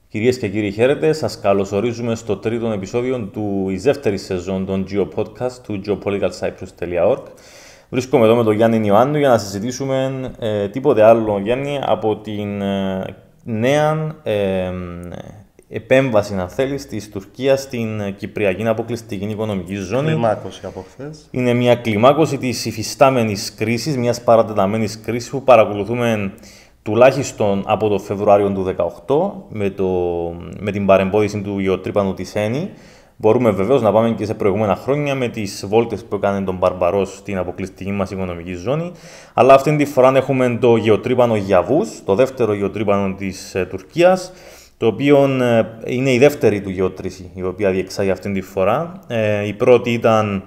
Κυρίες και κύριοι, χαίρετε. Σας καλωσορίζουμε στο τρίτο επεισόδιο της δεύτερης σεζόν των GeoPodcast του geopoliticalcyprus.org. Βρίσκομαι εδώ με τον Γιάννη Ιωάννου για να συζητήσουμε τίποτε άλλο, Γιάννη, από την νέα επέμβαση, αν θέλεις, της Τουρκίας στην Κυπριακή αποκλειστική οικονομική ζώνη. Κλιμάκωση από χθες. Είναι μια κλιμάκωση της υφιστάμενης κρίσης, μιας παρατεταμένης κρίσης που παρακολουθούμε τουλάχιστον από το Φεβρουάριο του 2018 με την παρεμπόδιση του γεωτρύπανου της Eni. Μπορούμε βεβαίως να πάμε και σε προηγούμενα χρόνια με τις βόλτες που έκανε τον Μπαρμπαρός στην αποκλειστική μας οικονομική ζώνη. Αλλά αυτή τη φορά έχουμε το γεωτρύπανο Γιαβούς, το δεύτερο γεωτρύπανο της Τουρκίας, το οποίο είναι η δεύτερη του γεωτρήση, η οποία διεξάγει αυτή τη φορά. Η πρώτη ήταν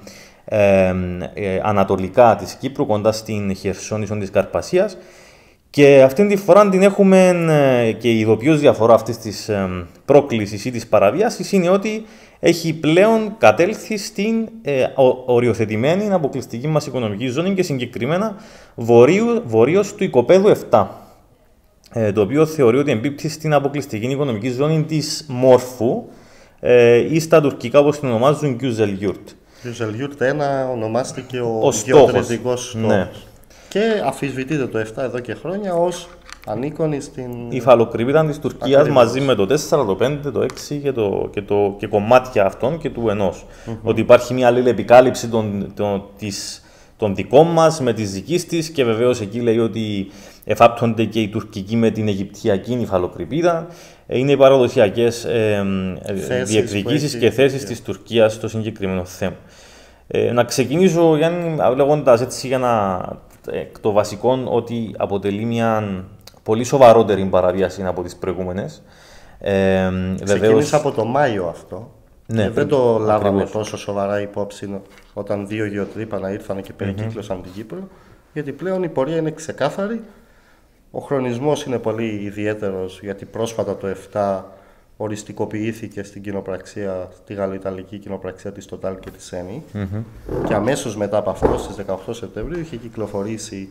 ανατολικά της Κύπρου, κοντά στην Χερσόνησο της Καρπασίας. Και αυτή τη φορά την έχουμε και η ειδοποιώς διαφορά αυτής της πρόκλησης ή της παραβίασης είναι ότι έχει πλέον κατέλθει στην οριοθετημένη αποκλειστική μας οικονομική ζώνη και συγκεκριμένα βορείως του οικοπαίδου 7, το οποίο θεωρεί ότι εμπίπτει στην αποκλειστική οικονομική ζώνη της Μόρφου ή στα τουρκικά όπως την ονομάζουν Güzelyurt. Güzelyurt 1 ονομάστηκε ο στόχος. γεωτρητικός στόχος. Ναι. Και αφισβητείται το 7 εδώ και χρόνια ως ανήκονη στην η υφαλοκρηπίδα της Τουρκίας μαζί με το 4, το 5, το 6 και κομμάτια αυτών και του ενός. Ότι υπάρχει μια αλληλεπικάλυψη των δικών μας με τις δικής της και βεβαίως εκεί λέει ότι εφάπτονται και η τουρκική με την αιγυπτιακή υφαλοκρηπίδα. Είναι οι παραδοσιακές διεκδικήσεις και θέσεις της Τουρκίας στο συγκεκριμένο θέμα. Να ξεκινήσω, Γιάννη, λέγοντας έτσι για το βασικό ότι αποτελεί μια πολύ σοβαρότερη παραβίαση από τις προηγούμενες. Ξεκίνησε από το Μάιο αυτό. Ναι, δεν το λάβαμε τόσο σοβαρά υπόψη όταν δύο γεωτρύπανα ήρθαν και περικύκλωσαν την Κύπρο, γιατί πλέον η πορεία είναι ξεκάθαρη. Ο χρονισμός είναι πολύ ιδιαίτερος, γιατί πρόσφατα το 7 οριστικοποιήθηκε στην κοινοπραξία, στη γαλλοϊταλική κοινοπραξία της Total και της Eni. Και αμέσως μετά από αυτό, στις 18 Σεπτεμβρίου, είχε κυκλοφορήσει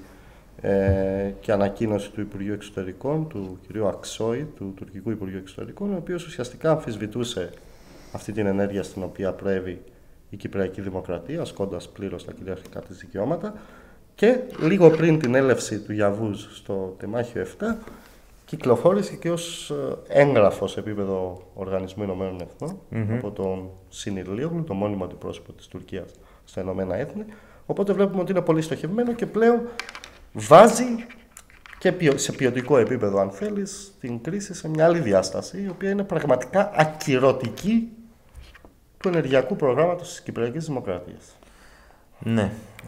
και ανακοίνωση του Υπουργείου Εξωτερικών, του κ. Αξόη, του τουρκικού Υπουργείου Εξωτερικών, ο οποίος ουσιαστικά αμφισβητούσε αυτή την ενέργεια στην οποία προέβη η Κυπριακή Δημοκρατία, ασκώντας πλήρως τα κυριαρχικά της δικαιώματα. Και λίγο πριν την έλευση του Γιαβούς στο τεμάχιο 7, κυκλοφόρησε και ως έγγραφο σε επίπεδο Οργανισμού Ηνωμένων Εθνών από τον Συνηλίογλου, το μόνιμο αντιπρόσωπο της Τουρκίας στα Ηνωμένα Έθνη. Οπότε βλέπουμε ότι είναι πολύ στοχευμένο και πλέον βάζει και σε ποιοτικό επίπεδο, αν θέλεις, την κρίση σε μια άλλη διάσταση, η οποία είναι πραγματικά ακυρωτική του ενεργειακού προγράμματος της Κυπριακής Δημοκρατίας. Ναι.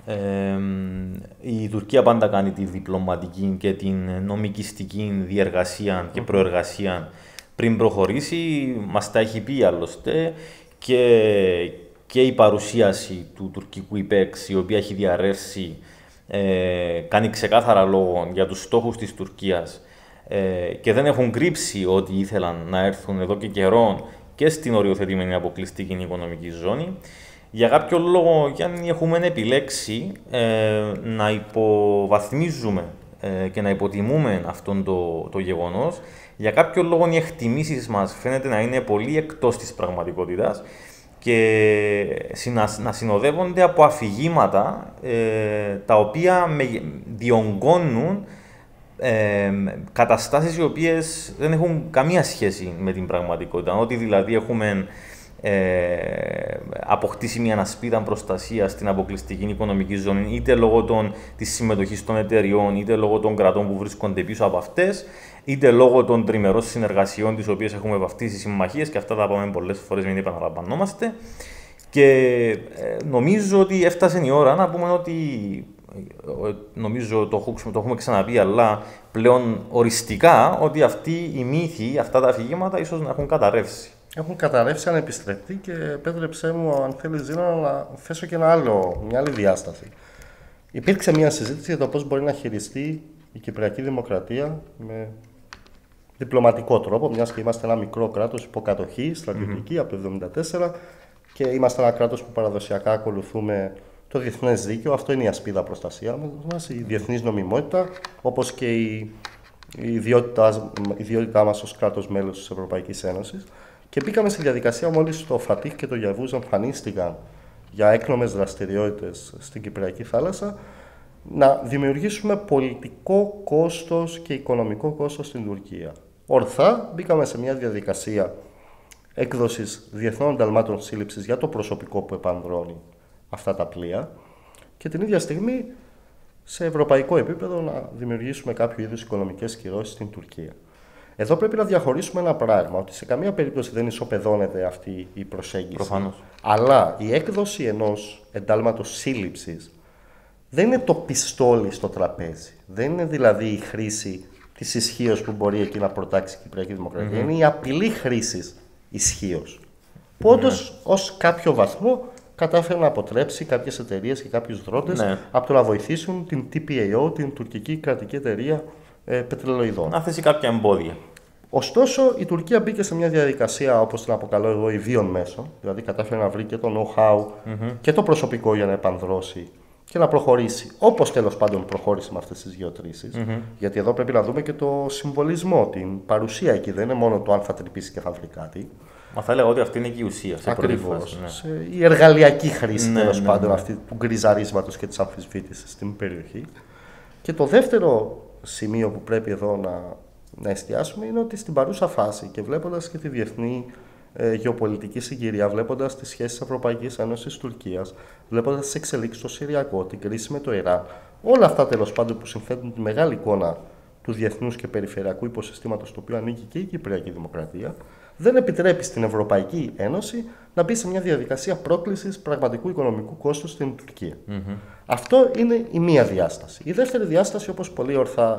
Η Τουρκία πάντα κάνει τη διπλωματική και την νομικιστική διεργασία και προεργασία πριν προχωρήσει. Μας τα έχει πει άλλωστε και η παρουσίαση του τουρκικού υπέξ, η οποία έχει διαρρεύσει, κάνει ξεκάθαρα λόγο για τους στόχους της Τουρκίας και δεν έχουν κρύψει ότι ήθελαν να έρθουν εδώ και καιρό και στην οριοθετημένη αποκλειστική οικονομική ζώνη. Για κάποιο λόγο, Γιάννη, έχουμε επιλέξει να υποβαθμίζουμε και να υποτιμούμε αυτόν το γεγονός. Για κάποιο λόγο οι εκτιμήσεις μας φαίνεται να είναι πολύ εκτός της πραγματικότητας και να συνοδεύονται από αφηγήματα τα οποία διονγκώνουν καταστάσεις οι οποίες δεν έχουν καμία σχέση με την πραγματικότητα. Ότι δηλαδή έχουμε αποκτήσει μια ασπίδα προστασία στην αποκλειστική οικονομική ζώνη, είτε λόγω της συμμετοχής των εταιριών, είτε λόγω των κρατών που βρίσκονται πίσω από αυτές, είτε λόγω των τριμερών συνεργασιών τις οποίες έχουμε βαφτίσει συμμαχίες, και αυτά τα πάμε πολλές φορές, μην επαναλαμβανόμαστε. Και νομίζω ότι έφτασε η ώρα να πούμε ότι, νομίζω το έχουμε ξαναπεί, αλλά πλέον οριστικά, ότι αυτοί οι μύθοι, αυτά τα αφηγήματα ίσως να έχουν καταρρεύσει. Έχουν καταρρεύσει ανεπιστρεπτή και επέτρεψέ μου, αν θέλεις, Ζήνα, να θέσω και μια άλλη διάσταση. Υπήρξε μια συζήτηση για το πώς μπορεί να χειριστεί η Κυπριακή Δημοκρατία με διπλωματικό τρόπο, μιας και είμαστε ένα μικρό κράτος υποκατοχή, στρατιωτική, από το 1974, και είμαστε ένα κράτος που παραδοσιακά ακολουθούμε το διεθνές δίκαιο. Αυτό είναι η ασπίδα προστασία μας, η διεθνής νομιμότητα, όπως και η η ιδιότητά μας ως κράτος μέλος της Ευρωπαϊκής Ένωσης και μπήκαμε στη διαδικασία μόλις το Φατίχ και το Γιαβούζ εμφανίστηκαν για έκνομες δραστηριότητες στην Κυπριακή θάλασσα, να δημιουργήσουμε πολιτικό κόστος και οικονομικό κόστος στην Τουρκία. Ορθά μπήκαμε σε μια διαδικασία έκδοσης διεθνών ενταλμάτων σύλληψης για το προσωπικό που επανδρώνει αυτά τα πλοία και την ίδια στιγμή σε ευρωπαϊκό επίπεδο να δημιουργήσουμε κάποιο είδους οικονομικές κυρώσεις στην Τουρκία. Εδώ πρέπει να διαχωρίσουμε ένα πράγμα, ότι σε καμία περίπτωση δεν ισοπεδώνεται αυτή η προσέγγιση. Προφανώς. Αλλά η έκδοση ενός εντάλματος σύλληψης δεν είναι το πιστόλι στο τραπέζι. Δεν είναι δηλαδή η χρήση της ισχύως που μπορεί εκεί να προτάξει η Κυπριακή Δημοκρατία. Είναι η απειλή χρήσης ισχύως. Που όντως ως κάποιο βαθμό κατάφερε να αποτρέψει κάποιες εταιρείες και κάποιους δρόντες από το να βοηθήσουν την TPAO, την τουρκική κρατική εταιρεία πετρελοειδών. Να θέσει κάποια εμπόδια. Ωστόσο, η Τουρκία μπήκε σε μια διαδικασία, όπως την αποκαλώ εγώ, ιδίων μέσων. Δηλαδή, κατάφερε να βρει και το know-how και το προσωπικό για να επανδρώσει και να προχωρήσει. Όπως τέλος πάντων προχώρησε με αυτές τις γεωτρήσεις. Γιατί εδώ πρέπει να δούμε και το συμβολισμό, την παρουσία εκεί. Δεν είναι μόνο το αν θα τρυπήσει και θα βρει κάτι. Μα θα έλεγα ότι αυτή είναι και η ουσία. Ακριβώς. Η εργαλειακή χρήση τέλος πάντων αυτή του γκριζαρίσματος και της αμφισβήτησης στην περιοχή. Και το δεύτερο σημείο που πρέπει εδώ να εστιάσουμε είναι ότι στην παρούσα φάση και βλέποντας και τη διεθνή γεωπολιτική συγκυρία, βλέποντας τις σχέσεις Ευρωπαϊκής Ένωσης Τουρκίας, βλέποντας τις εξελίξεις στο Συριακό, την κρίση με το Ιράν, όλα αυτά τέλος πάντων που συνθέτουν τη μεγάλη εικόνα του διεθνούς και περιφερειακού υποσυστήματος στο οποίο ανήκει και η Κυπριακή Δημοκρατία, δεν επιτρέπει στην Ευρωπαϊκή Ένωση να μπει σε μια διαδικασία πρόκλησης πραγματικού οικονομικού κόστους στην Τουρκία. Αυτό είναι η μία διάσταση. Η δεύτερη διάσταση, όπως πολύ ορθά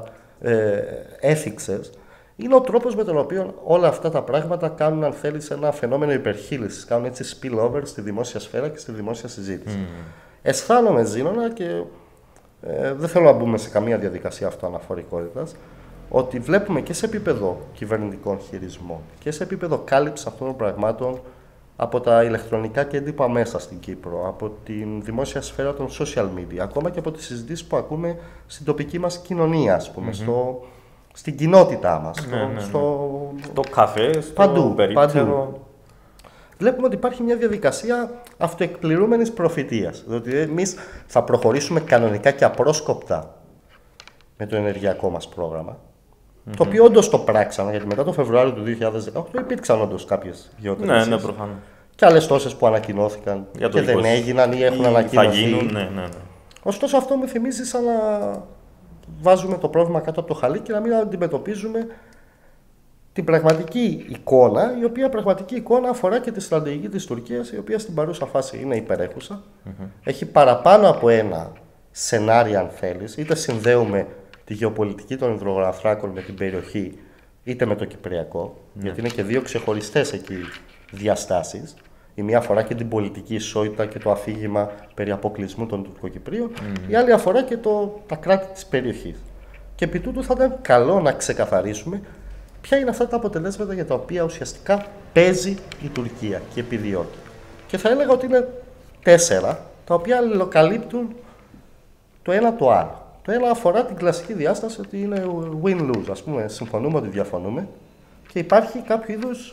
έθιξες, είναι ο τρόπος με τον οποίο όλα αυτά τα πράγματα κάνουν, αν θέλεις, ένα φαινόμενο υπερχείλησης, κάνουν έτσι spillover στη δημόσια σφαίρα και στη δημόσια συζήτηση. Αισθάνομαι, Ζήνονα, και δεν θέλω να μπούμε σε καμία διαδικασία αυτοαναφορικότητας, ότι βλέπουμε και σε επίπεδο κυβερνητικών χειρισμών και σε επίπεδο κάλυψης αυτών των πραγμάτων από τα ηλεκτρονικά και έντυπα μέσα στην Κύπρο, από την δημόσια σφαίρα των social media, ακόμα και από τις συζητήσεις που ακούμε στην τοπική μας κοινωνία, ας πούμε, στην κοινότητά μας, στο καφέ, στο περίπτερο. Βλέπουμε ότι υπάρχει μια διαδικασία αυτοεκπληρούμενης προφητείας. Δηλαδή, εμείς θα προχωρήσουμε κανονικά και απρόσκοπτα με το ενεργειακό μας πρόγραμμα, το οποίο όντως το πράξαμε, γιατί μετά το Φεβρουάριο του 2018 υπήρξαν όντως κάποιες γεωτρήσεις. Ναι, προφανώς. Και άλλες τόσες που ανακοινώθηκαν και δεν έγιναν ή έχουν ανακοινωθεί. Ναι. Ωστόσο, αυτό μου θυμίζει σαν να βάζουμε το πρόβλημα κάτω από το χαλί και να μην αντιμετωπίζουμε την πραγματική εικόνα, η οποία πραγματική εικόνα αφορά και τη στρατηγική της Τουρκίας, η οποία στην παρούσα φάση είναι υπερέχουσα. Έχει παραπάνω από ένα σενάριο, αν θέλεις, είτε συνδέουμε τη γεωπολιτική των υδρογοναθράκων με την περιοχή, είτε με το Κυπριακό, γιατί είναι και δύο ξεχωριστές εκεί διαστάσεις. Η μία αφορά και την πολιτική ισότητα και το αφήγημα περί αποκλεισμού των Τουρκοκυπρίων, η άλλη αφορά και τα κράτη της περιοχής. Και επί τούτου θα ήταν καλό να ξεκαθαρίσουμε ποια είναι αυτά τα αποτελέσματα για τα οποία ουσιαστικά παίζει η Τουρκία και επιδιώκει. Και θα έλεγα ότι είναι 4, τα οποία αλληλοκαλύπτουν το ένα το άλλο. Το ένα αφορά την κλασική διάσταση ότι είναι win-lose, ας πούμε, συμφωνούμε ότι διαφωνούμε και υπάρχει κάποιο είδους,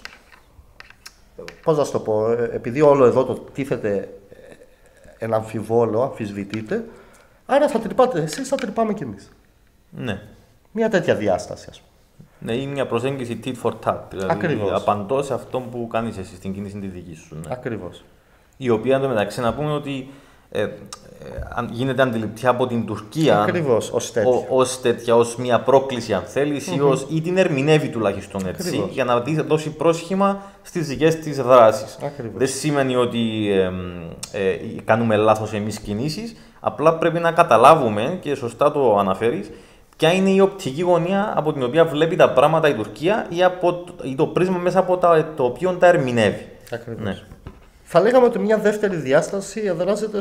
πώς να το πω, επειδή όλο εδώ το τίθεται ένα αμφιβόλο, αμφισβητείται, άρα θα τρυπάτε εσείς, θα τρυπάμε κι εμείς. Ναι. Μια τέτοια διάσταση, ας πούμε. Ναι, είναι μια προσέγγιση tit for tat. Δηλαδή, ακριβώς. Απαντώ σε αυτό που κάνεις εσύ στην κίνηση τη δική σου. Ναι. Ακριβώς. Η οποία εντωμεταξύ να πούμε ότι γίνεται αντιληπτή από την Τουρκία. Ακριβώς, ως τέτοια, ως μια πρόκληση, αν θέλεις, ή την ερμηνεύει τουλάχιστον έτσι, ακριβώς, για να δώσει πρόσχημα στις δικές της δράσεις. Ακριβώς. Δεν σημαίνει ότι κάνουμε λάθος εμείς κινήσεις, απλά πρέπει να καταλάβουμε, και σωστά το αναφέρεις, ποια είναι η οπτική γωνία από την οποία βλέπει τα πράγματα η Τουρκία ή το πρίσμα μέσα από το οποίο τα ερμηνεύει. Ακριβώς. Ναι. Θα λέγαμε ότι μια δεύτερη διάσταση εδράζεται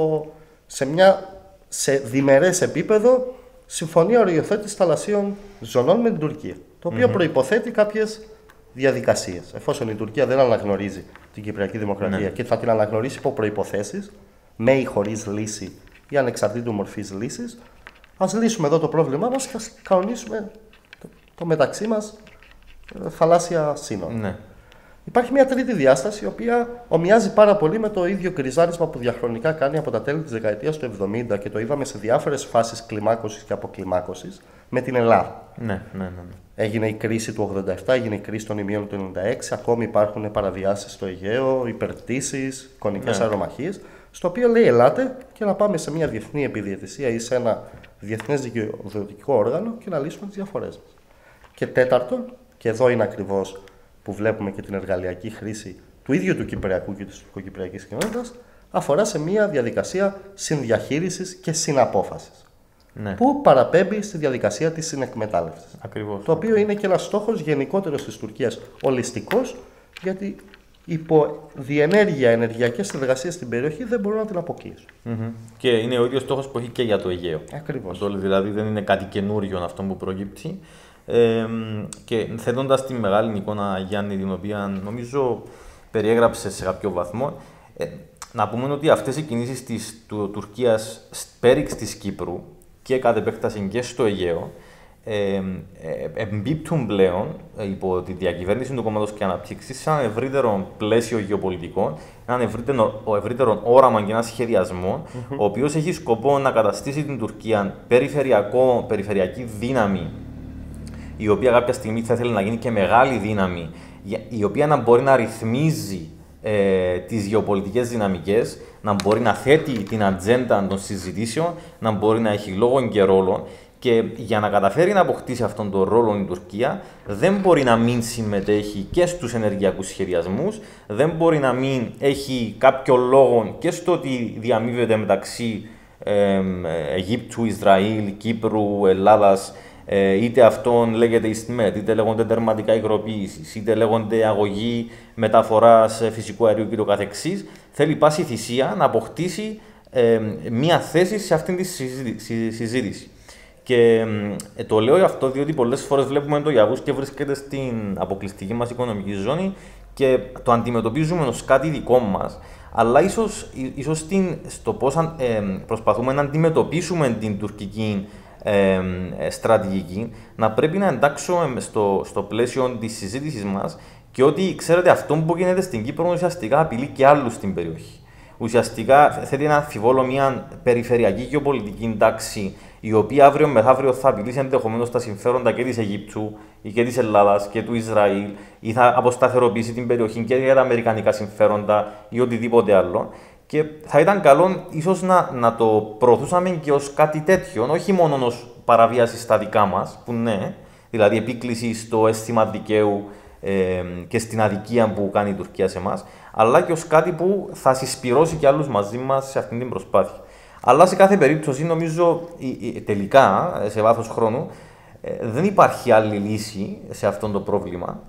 σε διμερές επίπεδο συμφωνία οριοθέτησης θαλασσίων ζωνών με την Τουρκία. Το οποίο προϋποθέτει κάποιες διαδικασίες. Εφόσον η Τουρκία δεν αναγνωρίζει την Κυπριακή Δημοκρατία και θα την αναγνωρίσει υπό προϋποθέσεις, με ή χωρίς λύση ή ανεξαρτήτου μορφής λύσης, ας λύσουμε εδώ το πρόβλημά μας και ας κανονίσουμε το μεταξύ μας θαλάσσια σύνορα. Ναι. Υπάρχει μια τρίτη διάσταση, η οποία ομοιάζει πάρα πολύ με το ίδιο γκριζάρισμα που διαχρονικά κάνει από τα τέλη της δεκαετίας του 70 και το είδαμε σε διάφορες φάσεις κλιμάκωσης και αποκλιμάκωσης με την Ελλάδα. Ναι. Έγινε η κρίση του 87, έγινε η κρίση των ημείων του 96, ακόμη υπάρχουν παραβιάσεις στο Αιγαίο, υπερπτήσεις, εικονικές αερομαχίες, στο οποίο λέει ελάτε και να πάμε σε μια διεθνή επιδιαιτησία ή σε ένα διεθνές δικαιοδοτικό όργανο και να λύσουμε τις διαφορές μας. Και τέταρτον, και εδώ είναι ακριβώς που βλέπουμε και την εργαλειακή χρήση του ίδιου του Κυπριακού και της τουρκοκυπριακής κοινότητας, αφορά σε μια διαδικασία συνδιαχείρισης και συναπόφασης. Ναι. Που παραπέμπει στη διαδικασία της συνεκμετάλλευσης. Ακριβώς. Το οποίο είναι και ένας στόχος γενικότερος της Τουρκίας, ολιστικός, γιατί υπό διενέργεια ενεργειακές συνεργασίες στην περιοχή δεν μπορούν να την αποκλείσουν. Και είναι ο ίδιος στόχος που έχει και για το Αιγαίο. Ακριβώς. Δηλαδή δεν είναι κάτι καινούριο αυτό που προκύπτει. Και θέτοντας τη μεγάλη εικόνα, Γιάννη, την οποία νομίζω περιέγραψε σε κάποιο βαθμό, να πούμε ότι αυτές οι κινήσεις της Τουρκίας πέριξ της Κύπρου και κατ' επέκταση και στο Αιγαίο εμπίπτουν πλέον υπό τη διακυβέρνηση του Κόμματος και Αναπτύξης σε ένα ευρύτερο πλαίσιο γεωπολιτικό, ένα ευρύτερο όραμα και ένα σχεδιασμό, ο οποίος έχει σκοπό να καταστήσει την Τουρκία περιφερειακή δύναμη, η οποία κάποια στιγμή θα ήθελε να γίνει και μεγάλη δύναμη, η οποία να μπορεί να ρυθμίζει τις γεωπολιτικές δυναμικές, να μπορεί να θέτει την ατζέντα των συζητήσεων, να μπορεί να έχει λόγο και ρόλο. Και για να καταφέρει να αποκτήσει αυτόν τον ρόλο η Τουρκία, δεν μπορεί να μην συμμετέχει και στους ενεργειακούς σχεδιασμούς, δεν μπορεί να μην έχει κάποιο λόγο και στο ότι διαμείβεται μεταξύ Αιγύπτου, Ισραήλ, Κύπρου, Ελλάδας, είτε αυτόν λέγεται Ιστιμέτ, είτε λέγονται τερματικά υγροποίησης, είτε λέγονται αγωγή μεταφοράς φυσικού αερίου κ.ο.κ. Θέλει πάση θυσία να αποκτήσει μία θέση σε αυτήν τη συζήτηση. Και το λέω αυτό διότι πολλές φορές βλέπουμε το Ιαβούς και βρίσκεται στην αποκλειστική μας οικονομική ζώνη και το αντιμετωπίζουμε ως κάτι δικό μας, αλλά ίσως στο πώς προσπαθούμε να αντιμετωπίσουμε την τουρκική στρατηγική, να πρέπει να εντάξουμε στο πλαίσιο της συζήτησης μας και ότι, ξέρετε, αυτό που γίνεται στην Κύπρο ουσιαστικά απειλεί και άλλους στην περιοχή. Ουσιαστικά θέτει να αμφιβόλω μια περιφερειακή γεωπολιτική τάξη, η οποία αύριο μεθαύριο θα απειλήσει ενδεχομένως τα συμφέροντα και της Αιγύπτου ή και της Ελλάδας και του Ισραήλ, ή θα αποσταθεροποιήσει την περιοχή και για τα αμερικανικά συμφέροντα ή οτιδήποτε άλλο. Και θα ήταν καλό ίσως να το προωθούσαμε και ως κάτι τέτοιο, όχι μόνο ως παραβίαση στα δικά μας, που ναι, δηλαδή επίκληση στο αίσθημα δικαίου και στην αδικία που κάνει η Τουρκία σε εμάς, αλλά και ως κάτι που θα συσπυρώσει και άλλους μαζί μας σε αυτήν την προσπάθεια. Αλλά σε κάθε περίπτωση, νομίζω τελικά, σε βάθος χρόνου, δεν υπάρχει άλλη λύση σε αυτό το πρόβλημα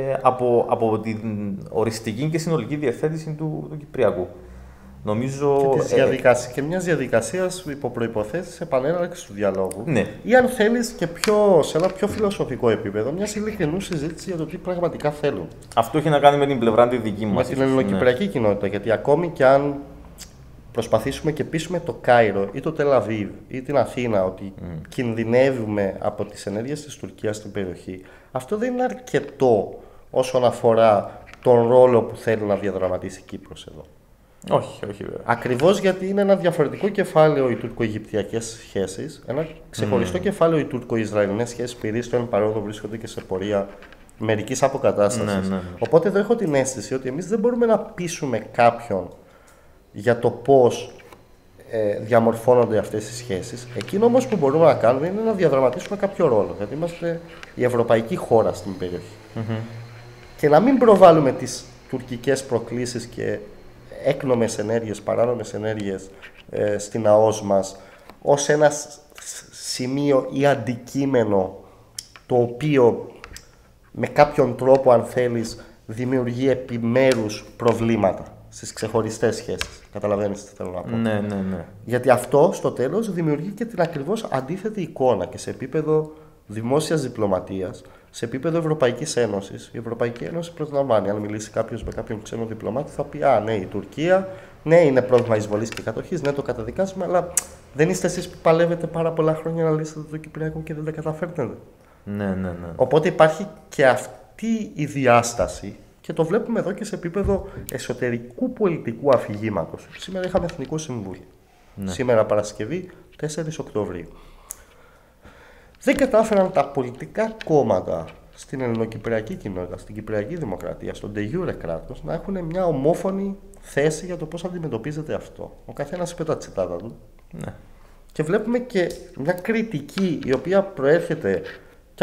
από την οριστική και συνολική διευθέτηση του Κυπριακού. Νομίζω, και μια διαδικασία υπό προϋποθέσεις επανέναρξης του διαλόγου. Ναι. Ή αν θέλεις και σε ένα πιο φιλοσοφικό επίπεδο, μια ειλικρινού συζήτηση για το τι πραγματικά θέλουν. Αυτό έχει να κάνει με την πλευρά τη δική μας. Με την ελληνοκυπριακή κοινότητα. Γιατί ακόμη και αν προσπαθήσουμε και πείσουμε το Κάιρο ή το Τελαβίβ ή την Αθήνα ότι κινδυνεύουμε από τις ενέργειες της Τουρκίας στην περιοχή, αυτό δεν είναι αρκετό όσον αφορά τον ρόλο που θέλει να διαδραματίσει η Κύπρος εδώ. Όχι βέβαια. Ακριβώς γιατί είναι ένα διαφορετικό κεφάλαιο οι τουρκο-αιγυπτιακές σχέσεις, ένα ξεχωριστό κεφάλαιο οι τουρκο-ισραηλινές σχέσεις, επειδή στο εν παρόδο βρίσκονται και σε πορεία μερικής αποκατάστασης. Ναι. Οπότε εδώ έχω την αίσθηση ότι εμείς δεν μπορούμε να πείσουμε κάποιον για το πώς διαμορφώνονται αυτές οι σχέσεις. Εκείνο όμως που μπορούμε να κάνουμε είναι να διαδραματίσουμε κάποιο ρόλο, γιατί είμαστε η ευρωπαϊκή χώρα στην περιοχή. Και να μην προβάλλουμε τις τουρκικές προκλήσεις και έκνομες ενέργειες, παράνομες ενέργειες στην ΑΟΣ μας ως ένα σημείο ή αντικείμενο το οποίο με κάποιον τρόπο, αν θέλεις, δημιουργεί επιμέρους προβλήματα στις ξεχωριστές σχέσεις. Καταλαβαίνεις τι θέλω να πω. Ναι. Γιατί αυτό στο τέλος δημιουργεί και την ακριβώς αντίθετη εικόνα και σε επίπεδο δημόσιας διπλωματίας, σε επίπεδο Ευρωπαϊκής Ένωσης. Η Ευρωπαϊκή Ένωση προσλαμβάνει. Αν μιλήσει κάποιος με κάποιον ξένο διπλωμάτη, θα πει: ναι, η Τουρκία, ναι, είναι πρόβλημα εισβολής και κατοχής, ναι, το καταδικάζουμε, αλλά δεν είστε εσείς που παλεύετε πάρα πολλά χρόνια να λύσετε το Κυπριακό και δεν τα καταφέρνετε. Ναι. Οπότε υπάρχει και αυτή η διάσταση και το βλέπουμε εδώ και σε επίπεδο εσωτερικού πολιτικού αφηγήματος. Σήμερα είχαμε Εθνικό Συμβούλιο. Ναι. Σήμερα Παρασκευή, 4 Οκτωβρίου. Δεν κατάφεραν τα πολιτικά κόμματα στην ελληνοκυπριακή κοινότητα, στην κυπριακή δημοκρατία, στον de jure κράτος, να έχουν μια ομόφωνη θέση για το πώς αντιμετωπίζεται αυτό. Ο καθένας είπε τα τσιτάτα του. Ναι. Και βλέπουμε και μια κριτική η οποία προέρχεται και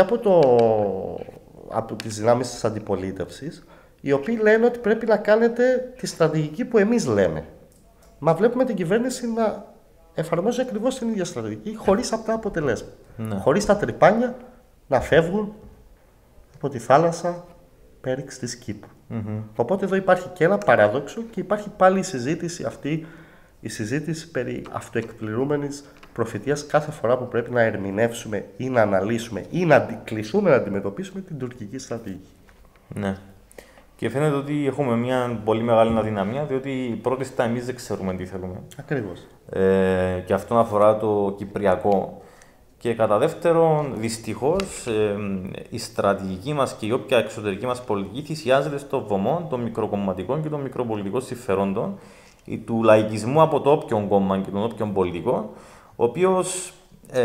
από τις δυνάμεις της αντιπολίτευσης, οι οποίοι λένε ότι πρέπει να κάνετε τη στρατηγική που εμείς λέμε. Μα βλέπουμε την κυβέρνηση να εφαρμόζει ακριβώς την ίδια στρατηγική, χωρίς αυτά αποτελέσματα. Ναι. Χωρίς τα τρυπάνια να φεύγουν από τη θάλασσα πέριξ της Κύπρου. Οπότε εδώ υπάρχει και ένα παράδοξο και υπάρχει πάλι η συζήτηση αυτή, η συζήτηση περί αυτοεκπληρούμενης προφητείας κάθε φορά που πρέπει να ερμηνεύσουμε ή να αναλύσουμε ή να κληθούμε να αντιμετωπίσουμε την τουρκική στρατηγική. Ναι. Και φαίνεται ότι έχουμε μια πολύ μεγάλη αδυναμία, διότι πρώτη στα εμείς δεν ξέρουμε τι θέλουμε. Ακριβώς. Και αυτό αφορά το κυπριακό. Και κατά δεύτερον, δυστυχώς, η στρατηγική μας και η όποια εξωτερική μας πολιτική θυσιάζεται στο βωμό των μικροκομματικών και των μικροπολιτικών συμφερόντων, του λαϊκισμού από το όποιον κόμμα και τον όποιον πολιτικό, ο οποίος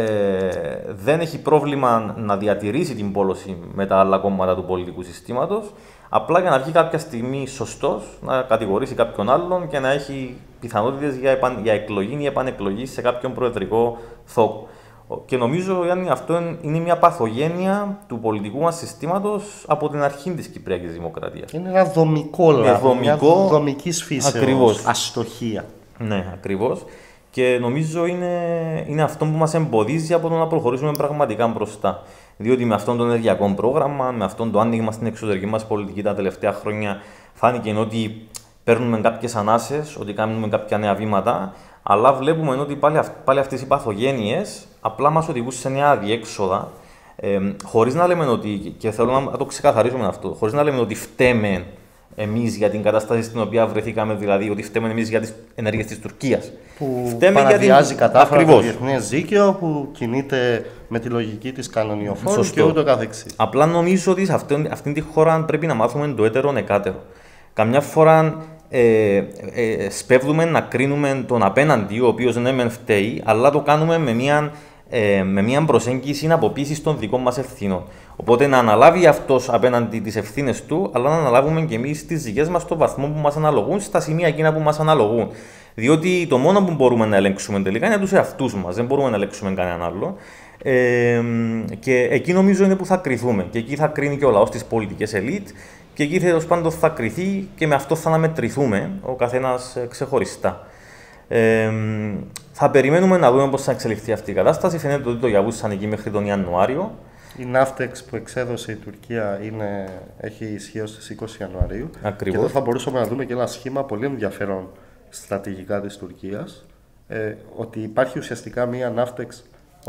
δεν έχει πρόβλημα να διατηρήσει την πόλωση με τα άλλα κόμματα του πολιτικού συστήματος, απλά για να βγει κάποια στιγμή σωστός, να κατηγορήσει κάποιον άλλον και να έχει πιθανότητες για εκλογή ή επανεκλογή σε κάποιον προεδρικό θόκο. Και νομίζω, Γιάννη, αυτό είναι μια παθογένεια του πολιτικού μας συστήματος από την αρχή της Κυπριακής Δημοκρατίας. Είναι ένα δομικό λάθος, μια δομικής φύσεως αστοχία. Ναι, ακριβώς. Και νομίζω είναι αυτό που μας εμποδίζει από το να προχωρήσουμε πραγματικά μπροστά. Διότι με αυτόν τον ενεργειακό πρόγραμμα, με αυτόν το άνοιγμα στην εξωτερική μας πολιτική τα τελευταία χρόνια, φάνηκε ότι παίρνουμε κάποιες ανάσες, ότι κάνουμε κάποια νέα βήματα, αλλά βλέπουμε ότι πάλι αυτές οι παθογένειες απλά μας οδηγούν σε νέα αδιέξοδα, χωρίς να λέμε ότι, και θέλω να το ξεκαθαρίσουμε αυτό, χωρίς να λέμε ότι φταίμε εμείς για την κατάσταση στην οποία βρεθήκαμε, δηλαδή ότι φταίμε εμείς για τις ενέργειες της Τουρκίας. Που παραβιάζει κατάφορα το διεθνές δίκαιο, που κινείται με τη λογική της κανονιοφόρου και ούτω καθεξής. Απλά νομίζω ότι σε αυτήν τη χώρα πρέπει να μάθουμε το έτερον εκάτερο. Καμιά φορά σπέβδουμε να κρίνουμε τον απέναντι, ο οποίος ναι μεν φταίει, αλλά το κάνουμε με μια προσέγγιση αποποίησης των δικών μας ευθύνων. Οπότε να αναλάβει αυτός απέναντι τις ευθύνες του, αλλά να αναλάβουμε και εμείς τις δικές μας στον βαθμό που μας αναλογούν, στα σημεία εκείνα που μας αναλογούν. Διότι το μόνο που μπορούμε να ελέγξουμε τελικά είναι τους εαυτούς μας, δεν μπορούμε να ελέγξουμε κανέναν άλλο. Και εκεί νομίζω είναι που θα κριθούμε. Και εκεί θα κρίνει και ο λαός τις πολιτικές ελίτ, και εκεί τέλος πάντων θα κριθεί και με αυτό θα αναμετρηθούμε ο καθένας ξεχωριστά. Θα περιμένουμε να δούμε πώς θα εξελιχθεί αυτή η κατάσταση. Φαίνεται ότι το γιαβούσαν εκεί μέχρι τον Ιανουάριο. Η Ναύτεξ που εξέδωσε η Τουρκία έχει ισχύω στις 20 Ιανουαρίου. Ακριβώς. Και εδώ θα μπορούσαμε να δούμε και ένα σχήμα πολύ ενδιαφέρον στρατηγικά της Τουρκίας. Ότι υπάρχει ουσιαστικά μία Ναύτεξ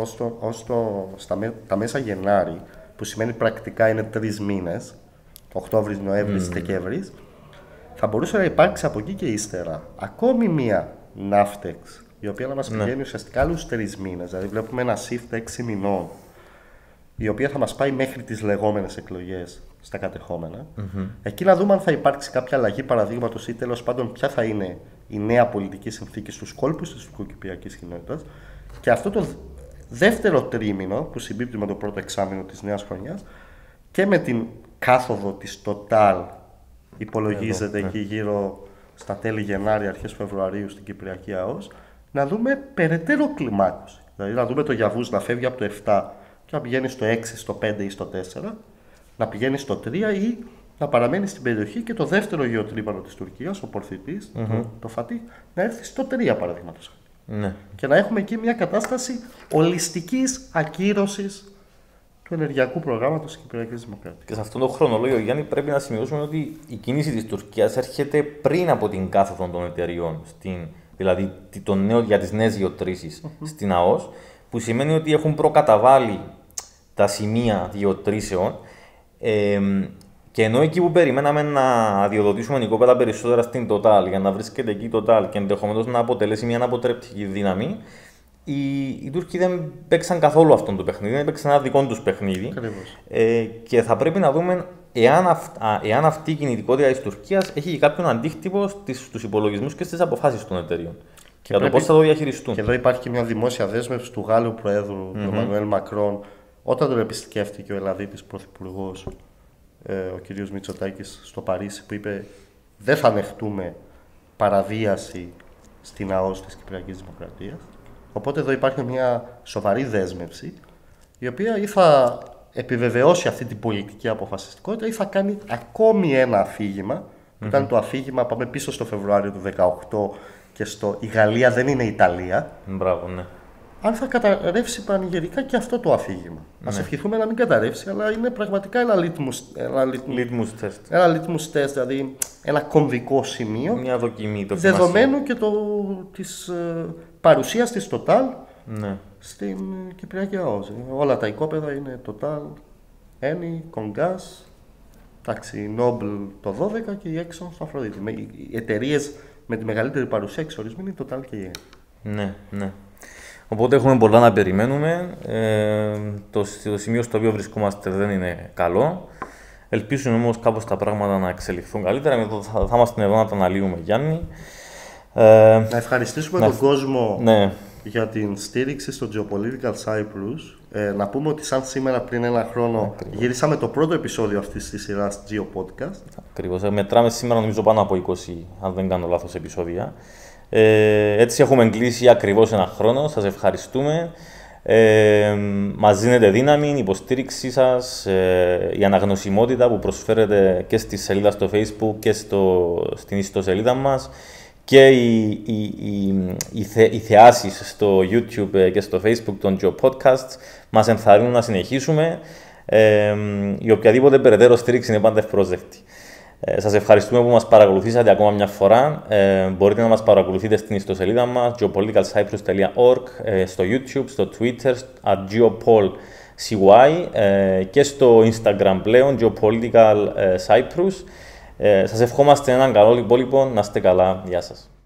τα μέσα Γενάρη, που σημαίνει πρακτικά είναι 3 μήνες, Οκτώβρης, Νοέμβρης, Δεκέμβρης. Θα μπορούσε να υπάρξει από εκεί και ύστερα ακόμη μία Ναύτεξ, η οποία να μας πηγαίνει ουσιαστικά άλλους 3 μήνες. Δηλαδή, βλέπουμε ένα shift 6 μηνών, η οποία θα μας πάει μέχρι τις λεγόμενες εκλογές στα κατεχόμενα. Εκεί να δούμε αν θα υπάρξει κάποια αλλαγή παραδείγματος ή τέλος πάντων ποια θα είναι η νέα πολιτική συνθήκη στους κόλπους της τουρκοκυπριακής κοινότητας. Και αυτό το δεύτερο τρίμηνο, που συμπίπτει με το πρώτο εξάμηνο της νέας χρονιάς, και με την κάθοδο της Total υπολογίζεται εκεί γύρω στα τέλη Γενάρη, αρχές Φεβρουαρίου στην Κυπριακή ΑΟΣ, να δούμε περαιτέρω κλιμάκωση. Δηλαδή να δούμε το Γιαβούς να φεύγει από το 7 και να πηγαίνει στο 6, στο 5 ή στο 4, να πηγαίνει στο 3 ή να παραμένει στην περιοχή και το δεύτερο γεωτρύπανο της Τουρκίας, ο Πορθητής, το Φατί, να έρθει στο 3 παραδείγματος. Ναι. Και να έχουμε εκεί μια κατάσταση ολιστικής ακύρωσης του ενεργειακού προγράμματος της Κυπριακής Δημοκρατίας. Και σε αυτόν τον χρονολόγιο, Γιάννη, πρέπει να σημειώσουμε ότι η κίνηση της Τουρκίας έρχεται πριν από την κάθοδο των εταιριών, δηλαδή για τις νέες γεωτρήσεις στην ΑΟΣ, που σημαίνει ότι έχουν προκαταβάλει τα σημεία γεωτρήσεων, και ενώ εκεί που περιμέναμε να διοδοτήσουμε νοικόπεδα περισσότερα στην Total, για να βρίσκεται εκεί η Total και ενδεχομένως να αποτελέσει μια αναποτρεπτική δύναμη, οι Τούρκοι δεν παίξαν καθόλου αυτό το παιχνίδι, δεν παίξαν ένα δικό τους παιχνίδι. Και θα πρέπει να δούμε εάν αυτή η κινητικότητα της Τουρκίας έχει και κάποιον αντίκτυπο στους υπολογισμούς και στις αποφάσεις των εταιρείων. Για το πώς θα το διαχειριστούν. Και εδώ υπάρχει και μια δημόσια δέσμευση του Γάλλου Προέδρου, του Εμμανουέλ Μακρόν, όταν τον επισκέφτηκε ο Ελλαδίτης Πρωθυπουργός, ο κ. Μητσοτάκης, στο Παρίσι, που είπε δεν θα ανεχτούμε παραβίαση στην ΑΟΣ της Κυπριακής Δημοκρατίας. Οπότε εδώ υπάρχει μια σοβαρή δέσμευση, η οποία ή θα επιβεβαιώσει αυτή την πολιτική αποφασιστικότητα ή θα κάνει ακόμη ένα αφήγημα, που ήταν το αφήγημα, πάμε πίσω στο Φεβρουάριο του 2018 και η Γαλλία δεν είναι Ιταλία. Μπράβο, ναι. Αν θα καταρρεύσει πανηγυρικά και αυτό το αφήγημα. Ας ευχηθούμε να μην καταρρεύσει, αλλά είναι πραγματικά ένα litmus test, δηλαδή ένα κομβικό σημείο. Μια δοκιμή. Δεδομένου και της παρουσίας της Total στην Κυπριακή ΑΟΣ. Όλα τα οικόπεδα είναι Total, Eni, Congas, εντάξει, Noble το 12 και η Exxon στο Αφροδίτη. Οι εταιρείες με τη μεγαλύτερη παρουσία εξορισμού είναι η Total και η Eni. Ναι, ναι. Οπότε έχουμε πολλά να περιμένουμε. Το σημείο στο οποίο βρισκόμαστε δεν είναι καλό. Ελπίζουμε όμως κάπως τα πράγματα να εξελιχθούν καλύτερα. Θα είμαστε εδώ να τα αναλύουμε, Γιάννη. Να ευχαριστήσουμε τον κόσμο για την στήριξη στο Geopolitical Cyprus. Να πούμε ότι σαν σήμερα πριν ένα χρόνο γυρίσαμε το πρώτο επεισόδιο αυτής της σειράς Geo Podcast. Ακριβώς. Μετράμε σήμερα νομίζω πάνω από 20, αν δεν κάνω λάθος, επεισόδια. Έτσι έχουμε κλείσει ακριβώς ένα χρόνο. Σας ευχαριστούμε. Μας δίνετε δύναμη, η υποστήριξη σας, η αναγνωσιμότητα που προσφέρετε και στη σελίδα στο Facebook και στην ιστοσελίδα μας και οι θεάσεις στο YouTube και στο Facebook των Geo Podcasts μας ενθαρρύνουν να συνεχίσουμε. Η οποιαδήποτε περαιτέρω στήριξη είναι πάντα ευπρόσδεκτη. Σας ευχαριστούμε που μας παρακολουθήσατε ακόμα μια φορά. Μπορείτε να μας παρακολουθείτε στην ιστοσελίδα μας geopoliticalcyprus.org, στο YouTube, στο Twitter @geopolcy και στο Instagram πλέον geopoliticalcyprus. Σας ευχόμαστε έναν καλό υπόλοιπο. Να είστε καλά. Γεια σας.